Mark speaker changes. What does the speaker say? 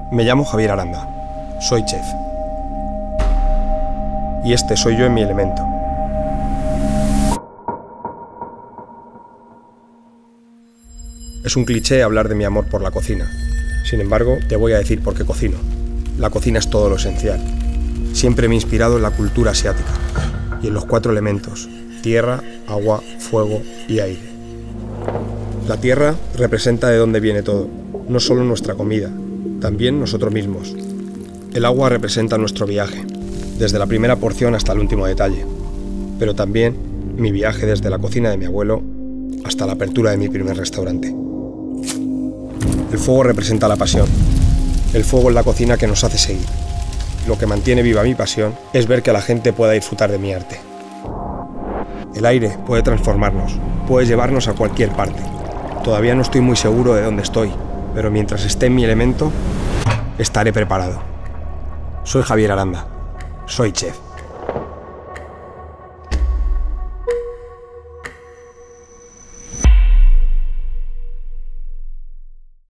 Speaker 1: Me llamo Javier Aranda, soy chef. Y este soy yo en mi elemento. Es un cliché hablar de mi amor por la cocina. Sin embargo, te voy a decir por qué cocino. La cocina es todo lo esencial. Siempre me he inspirado en la cultura asiática y en los 4 elementos: tierra, agua, fuego y aire. La tierra representa de dónde viene todo, no solo nuestra comida, también nosotros mismos. El agua representa nuestro viaje, desde la primera porción hasta el último detalle, pero también mi viaje desde la cocina de mi abuelo hasta la apertura de mi primer restaurante. El fuego representa la pasión. El fuego es la cocina que nos hace seguir. Lo que mantiene viva mi pasión es ver que la gente pueda disfrutar de mi arte. El aire puede transformarnos, puede llevarnos a cualquier parte. Todavía no estoy muy seguro de dónde estoy, pero mientras esté en mi elemento, estaré preparado. Soy Javier Aranda, soy chef.